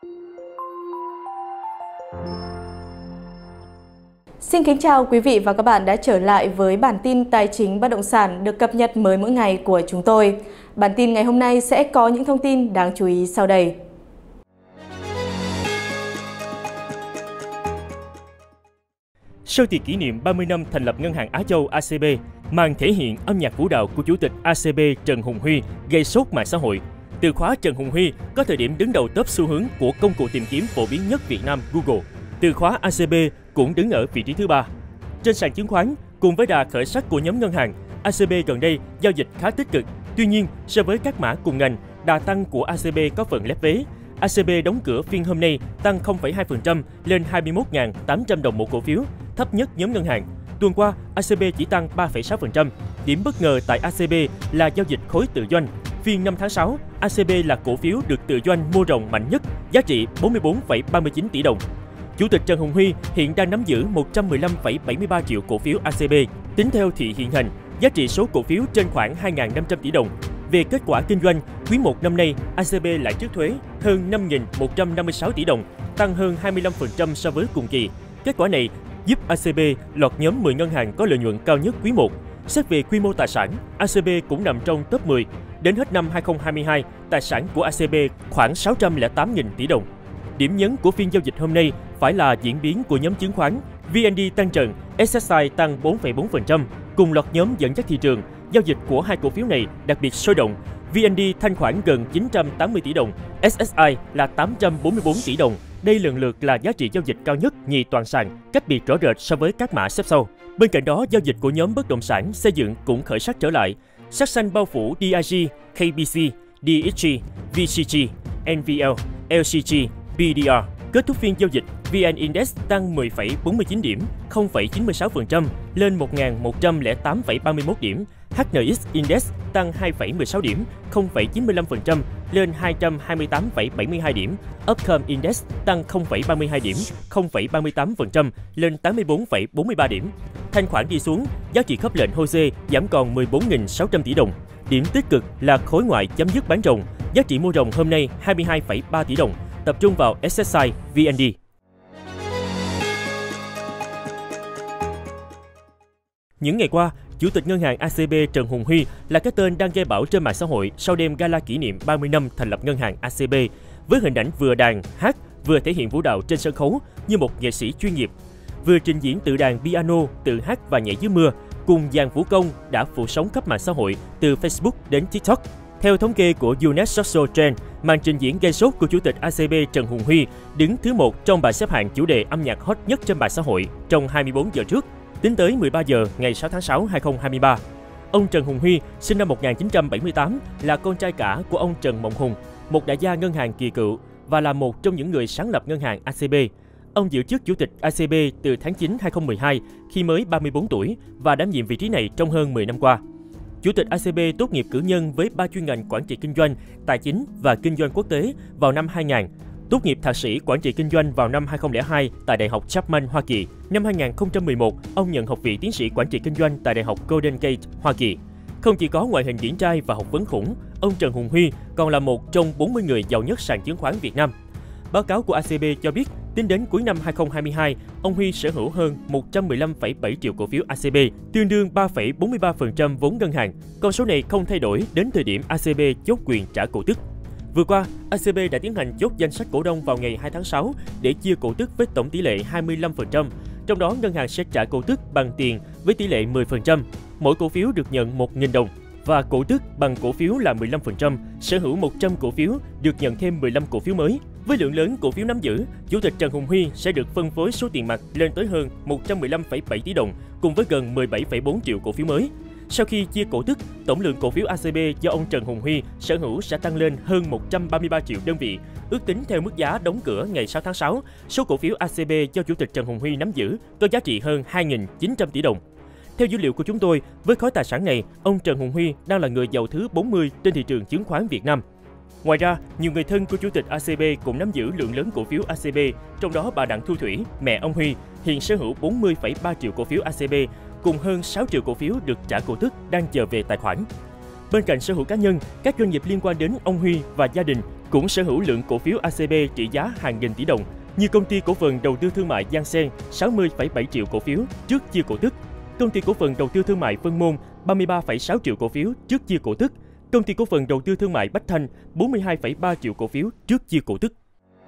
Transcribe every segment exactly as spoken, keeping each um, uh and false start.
Xin kính chào quý vị và các bạn đã trở lại với bản tin tài chính bất động sản được cập nhật mới mỗi ngày của chúng tôi. Bản tin ngày hôm nay sẽ có những thông tin đáng chú ý sau đây. Sau tiệc kỷ niệm ba mươi năm thành lập Ngân hàng Á Châu A C B, màn thể hiện âm nhạc vũ đạo của Chủ tịch A C B Trần Hùng Huy gây sốt mạng xã hội. Từ khóa Trần Hùng Huy có thời điểm đứng đầu top xu hướng của công cụ tìm kiếm phổ biến nhất Việt Nam Google. Từ khóa A C B cũng đứng ở vị trí thứ ba. Trên sàn chứng khoán, cùng với đà khởi sắc của nhóm ngân hàng, A C B gần đây giao dịch khá tích cực. Tuy nhiên, so với các mã cùng ngành, đà tăng của A C B có phần lép vế. A C B đóng cửa phiên hôm nay tăng không phẩy hai phần trăm lên hai mươi mốt nghìn tám trăm đồng một cổ phiếu, thấp nhất nhóm ngân hàng. Tuần qua, A C B chỉ tăng ba phẩy sáu phần trăm. Điểm bất ngờ tại A C B là giao dịch khối tự doanh. Phiên năm tháng sáu, A C B là cổ phiếu được tự doanh mua ròng mạnh nhất, giá trị bốn mươi bốn phẩy ba mươi chín tỷ đồng. Chủ tịch Trần Hùng Huy hiện đang nắm giữ một trăm mười lăm phẩy bảy mươi ba triệu cổ phiếu A C B. Tính theo thị hiện hành, giá trị số cổ phiếu trên khoảng hai nghìn năm trăm tỷ đồng. Về kết quả kinh doanh, quý một năm nay, A C B lãi trước thuế hơn năm nghìn một trăm năm mươi sáu tỷ đồng, tăng hơn hai mươi lăm phần trăm so với cùng kỳ. Kết quả này giúp A C B lọt nhóm mười ngân hàng có lợi nhuận cao nhất quý một. Xét về quy mô tài sản, A C B cũng nằm trong top mười. Đến hết năm hai không hai hai, tài sản của A C B khoảng sáu trăm lẻ tám nghìn tỷ đồng. Điểm nhấn của phiên giao dịch hôm nay phải là diễn biến của nhóm chứng khoán. vê en đê tăng trần, ét ét i tăng bốn phẩy bốn phần trăm, cùng loạt nhóm dẫn dắt thị trường. Giao dịch của hai cổ phiếu này đặc biệt sôi động. vê en đê thanh khoản gần chín trăm tám mươi tỷ đồng, ét ét i là tám trăm bốn mươi bốn tỷ đồng. Đây lần lượt là giá trị giao dịch cao nhất nhì toàn sàn, cách biệt rõ rệt so với các mã xếp sau. Bên cạnh đó, giao dịch của nhóm bất động sản xây dựng cũng khởi sắc trở lại. Sắc xanh bao phủ đê i giê, ca bê xê, đê ích giê, vê xê giê, en vê lờ, lờ xê giê, pê đê rờ. Kết thúc phiên giao dịch, vê en Index tăng mười phẩy bốn mươi chín điểm, không phẩy chín mươi sáu phần trăm lên một nghìn một trăm lẻ tám phẩy ba mươi mốt điểm. hát en ích Index tăng hai phẩy mười sáu điểm, không phẩy chín mươi lăm phần trăm lên hai trăm hai mươi tám phẩy bảy mươi hai điểm. Upcom Index tăng không phẩy ba mươi hai điểm, không phẩy ba mươi tám phần trăm lên tám mươi bốn phẩy bốn mươi ba điểm. Thanh khoản đi xuống, giá trị khớp lệnh hô xê giảm còn mười bốn nghìn sáu trăm tỷ đồng. Điểm tích cực là khối ngoại chấm dứt bán ròng, giá trị mua ròng hôm nay hai mươi hai phẩy ba tỷ đồng, tập trung vào ét ét i, vê en đê. Những ngày qua, Chủ tịch Ngân hàng A C B Trần Hùng Huy là cái tên đang gây bão trên mạng xã hội sau đêm gala kỷ niệm ba mươi năm thành lập Ngân hàng A C B, với hình ảnh vừa đàn, hát, vừa thể hiện vũ đạo trên sân khấu như một nghệ sĩ chuyên nghiệp. Vừa trình diễn tự đàn piano, tự hát và nhảy dưới mưa, cùng dàn vũ công đã phủ sóng khắp mạng xã hội từ Facebook đến TikTok. Theo thống kê của Younes Social Trend, màn trình diễn gây sốt của Chủ tịch A C B Trần Hùng Huy đứng thứ một trong bảng xếp hạng chủ đề âm nhạc hot nhất trên mạng xã hội trong hai mươi bốn giờ trước, tính tới mười ba giờ ngày sáu tháng sáu năm hai không hai ba. Ông Trần Hùng Huy, sinh năm một nghìn chín trăm bảy mươi tám, là con trai cả của ông Trần Mộng Hùng, một đại gia ngân hàng kỳ cựu và là một trong những người sáng lập ngân hàng A C B. Ông giữ chức Chủ tịch A C B từ tháng chín năm hai không một hai khi mới ba mươi bốn tuổi và đảm nhiệm vị trí này trong hơn mười năm qua. Chủ tịch A C B tốt nghiệp cử nhân với ba chuyên ngành quản trị kinh doanh, tài chính và kinh doanh quốc tế vào năm hai nghìn. Tốt nghiệp thạc sĩ quản trị kinh doanh vào năm hai không không hai tại Đại học Chapman, Hoa Kỳ. Năm hai nghìn không trăm mười một, ông nhận học vị tiến sĩ quản trị kinh doanh tại Đại học Golden Gate, Hoa Kỳ. Không chỉ có ngoại hình điển trai và học vấn khủng, ông Trần Hùng Huy còn là một trong bốn mươi người giàu nhất sàn chứng khoán Việt Nam. Báo cáo của A C B cho biết, tính đến cuối năm hai không hai hai, ông Huy sở hữu hơn một trăm mười lăm phẩy bảy triệu cổ phiếu A C B, tương đương ba phẩy bốn mươi ba phần trăm vốn ngân hàng. Con số này không thay đổi đến thời điểm A C B chốt quyền trả cổ tức. Vừa qua, A C B đã tiến hành chốt danh sách cổ đông vào ngày hai tháng sáu để chia cổ tức với tổng tỷ lệ hai mươi lăm phần trăm. Trong đó, ngân hàng sẽ trả cổ tức bằng tiền với tỷ lệ mười phần trăm. Mỗi cổ phiếu được nhận một nghìn đồng. Và cổ tức bằng cổ phiếu là mười lăm phần trăm, sở hữu một trăm cổ phiếu được nhận thêm mười lăm cổ phiếu mới. Với lượng lớn cổ phiếu nắm giữ, Chủ tịch Trần Hùng Huy sẽ được phân phối số tiền mặt lên tới hơn một trăm mười lăm phẩy bảy tỷ đồng, cùng với gần mười bảy phẩy bốn triệu cổ phiếu mới. Sau khi chia cổ tức, tổng lượng cổ phiếu A C B do ông Trần Hùng Huy sở hữu sẽ tăng lên hơn một trăm ba mươi ba triệu đơn vị. Ước tính theo mức giá đóng cửa ngày sáu tháng sáu, số cổ phiếu A C B do Chủ tịch Trần Hùng Huy nắm giữ có giá trị hơn hai nghìn chín trăm tỷ đồng. Theo dữ liệu của chúng tôi, với khối tài sản này, ông Trần Hùng Huy đang là người giàu thứ bốn mươi trên thị trường chứng khoán Việt Nam. Ngoài ra, nhiều người thân của Chủ tịch A C B cũng nắm giữ lượng lớn cổ phiếu A C B, trong đó bà Đặng Thu Thủy, mẹ ông Huy, hiện sở hữu bốn mươi phẩy ba triệu cổ phiếu A C B, cùng hơn sáu triệu cổ phiếu được trả cổ tức đang chờ về tài khoản. Bên cạnh sở hữu cá nhân, các doanh nghiệp liên quan đến ông Huy và gia đình cũng sở hữu lượng cổ phiếu a xê bê trị giá hàng nghìn tỷ đồng, như công ty cổ phần đầu tư thương mại Giang Sen sáu mươi phẩy bảy triệu cổ phiếu trước chia cổ tức, công ty cổ phần đầu tư thương mại Vân Môn ba mươi ba phẩy sáu triệu cổ phiếu trước chia cổ tức, công ty cổ phần đầu tư thương mại Bách Thanh bốn mươi hai phẩy ba triệu cổ phiếu trước chia cổ tức.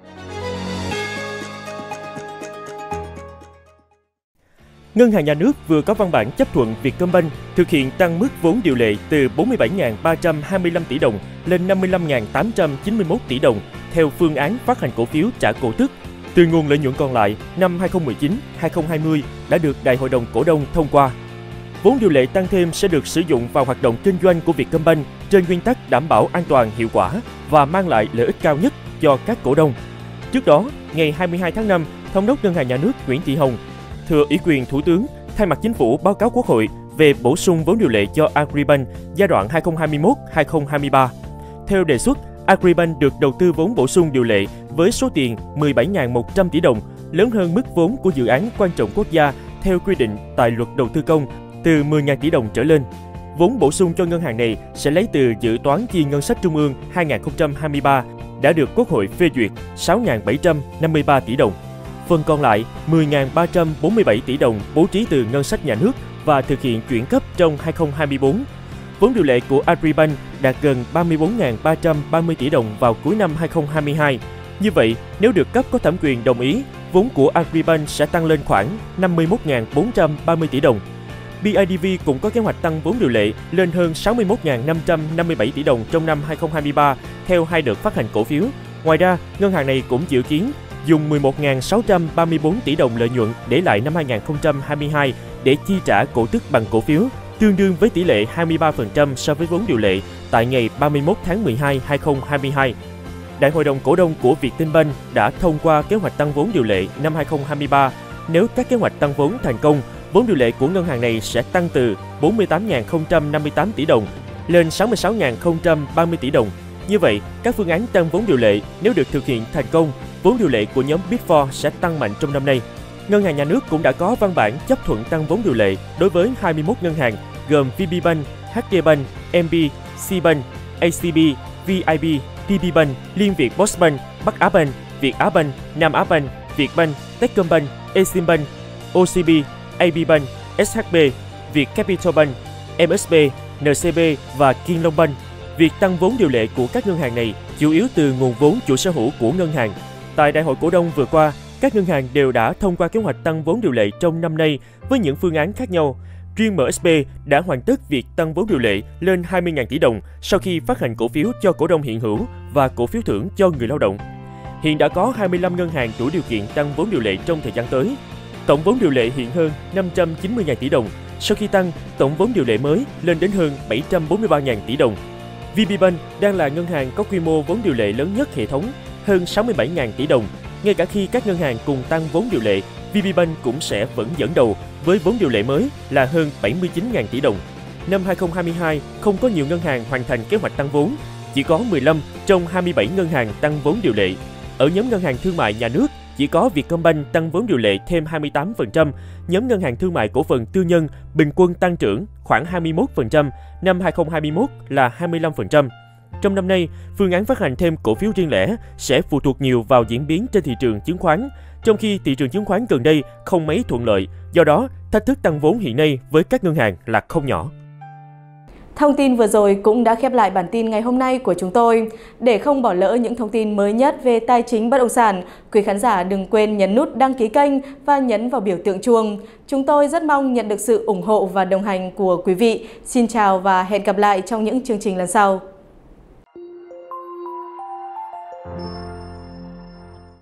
Ngân hàng Nhà nước vừa có văn bản chấp thuận Vietcombank thực hiện tăng mức vốn điều lệ từ bốn mươi bảy nghìn ba trăm hai mươi lăm tỷ đồng lên năm mươi lăm nghìn tám trăm chín mươi mốt tỷ đồng theo phương án phát hành cổ phiếu trả cổ tức. Từ nguồn lợi nhuận còn lại năm hai không một chín hai không hai không đã được Đại hội đồng cổ đông thông qua. Vốn điều lệ tăng thêm sẽ được sử dụng vào hoạt động kinh doanh của Vietcombank trên nguyên tắc đảm bảo an toàn, hiệu quả và mang lại lợi ích cao nhất cho các cổ đông. Trước đó, ngày hai mươi hai tháng năm, Thống đốc Ngân hàng Nhà nước Nguyễn Thị Hồng thừa ủy quyền Thủ tướng thay mặt Chính phủ báo cáo Quốc hội về bổ sung vốn điều lệ cho Agribank giai đoạn hai không hai mốt đến hai không hai ba. Theo đề xuất, Agribank được đầu tư vốn bổ sung điều lệ với số tiền mười bảy nghìn một trăm tỷ đồng, lớn hơn mức vốn của dự án quan trọng quốc gia theo quy định tại Luật Đầu tư công từ mười nghìn tỷ đồng trở lên. Vốn bổ sung cho ngân hàng này sẽ lấy từ dự toán chi ngân sách trung ương hai nghìn không trăm hai mươi ba đã được Quốc hội phê duyệt sáu nghìn bảy trăm năm mươi ba tỷ đồng. Phần còn lại mười nghìn ba trăm bốn mươi bảy tỷ đồng bố trí từ ngân sách nhà nước và thực hiện chuyển cấp trong hai không hai tư. Vốn điều lệ của Agribank đạt gần ba mươi bốn nghìn ba trăm ba mươi tỷ đồng vào cuối năm hai không hai hai. Như vậy, nếu được cấp có thẩm quyền đồng ý, vốn của Agribank sẽ tăng lên khoảng năm mươi mốt nghìn bốn trăm ba mươi tỷ đồng. bê i đê vê cũng có kế hoạch tăng vốn điều lệ lên hơn sáu mươi mốt nghìn năm trăm năm mươi bảy tỷ đồng trong năm hai không hai ba theo hai đợt phát hành cổ phiếu. Ngoài ra, ngân hàng này cũng dự kiến dùng mười một nghìn sáu trăm ba mươi tư tỷ đồng lợi nhuận để lại năm hai không hai hai để chi trả cổ tức bằng cổ phiếu, tương đương với tỷ lệ hai mươi ba phần trăm so với vốn điều lệ tại ngày ba mươi mốt tháng mười hai năm hai không hai hai. Đại hội đồng cổ đông của Vietinbank đã thông qua kế hoạch tăng vốn điều lệ năm hai không hai ba. Nếu các kế hoạch tăng vốn thành công, vốn điều lệ của ngân hàng này sẽ tăng từ bốn mươi tám nghìn không trăm năm mươi tám tỷ đồng lên sáu mươi sáu nghìn không trăm ba mươi tỷ đồng. Như vậy, các phương án tăng vốn điều lệ nếu được thực hiện thành công, vốn điều lệ của nhóm Big Four sẽ tăng mạnh trong năm nay. Ngân hàng Nhà nước cũng đã có văn bản chấp thuận tăng vốn điều lệ đối với hai mươi mốt ngân hàng gồm vê bê Bank, hát đê Bank, em bê, C-Bank, a xê bê, vê i bê, tê pê Bank, Liên Việt Postbank, Bắc Á Bank, Việt Á Bank, Nam Á Bank, Vietbank, Techcombank, Eximbank, ô xê bê, a bê Bank, ét hát bê, Vietcapital Bank, em ét bê, en xê bê và Kiên Long Bank. Việc tăng vốn điều lệ của các ngân hàng này chủ yếu từ nguồn vốn chủ sở hữu của ngân hàng. Tại Đại hội cổ đông vừa qua, các ngân hàng đều đã thông qua kế hoạch tăng vốn điều lệ trong năm nay với những phương án khác nhau. Riêng em ét bê đã hoàn tất việc tăng vốn điều lệ lên hai mươi nghìn tỷ đồng sau khi phát hành cổ phiếu cho cổ đông hiện hữu và cổ phiếu thưởng cho người lao động. Hiện đã có hai mươi lăm ngân hàng đủ điều kiện tăng vốn điều lệ trong thời gian tới. Tổng vốn điều lệ hiện hơn năm trăm chín mươi nghìn tỷ đồng. Sau khi tăng, tổng vốn điều lệ mới lên đến hơn bảy trăm bốn mươi ba nghìn tỷ đồng. vê pê Bank đang là ngân hàng có quy mô vốn điều lệ lớn nhất hệ thống, hơn sáu mươi bảy nghìn tỷ đồng. Ngay cả khi các ngân hàng cùng tăng vốn điều lệ, vê pê Bank cũng sẽ vẫn dẫn đầu với vốn điều lệ mới là hơn bảy mươi chín nghìn tỷ đồng. Năm hai không hai hai không có nhiều ngân hàng hoàn thành kế hoạch tăng vốn, chỉ có mười lăm trong hai mươi bảy ngân hàng tăng vốn điều lệ. Ở nhóm ngân hàng thương mại nhà nước, chỉ có Vietcombank tăng vốn điều lệ thêm hai mươi tám phần trăm, nhóm ngân hàng thương mại cổ phần tư nhân bình quân tăng trưởng khoảng hai mươi mốt phần trăm, năm hai không hai mốt là hai mươi lăm phần trăm. Trong năm nay, phương án phát hành thêm cổ phiếu riêng lẻ sẽ phụ thuộc nhiều vào diễn biến trên thị trường chứng khoán, trong khi thị trường chứng khoán gần đây không mấy thuận lợi, do đó thách thức tăng vốn hiện nay với các ngân hàng là không nhỏ. Thông tin vừa rồi cũng đã khép lại bản tin ngày hôm nay của chúng tôi. Để không bỏ lỡ những thông tin mới nhất về tài chính bất động sản, quý khán giả đừng quên nhấn nút đăng ký kênh và nhấn vào biểu tượng chuông. Chúng tôi rất mong nhận được sự ủng hộ và đồng hành của quý vị. Xin chào và hẹn gặp lại trong những chương trình lần sau.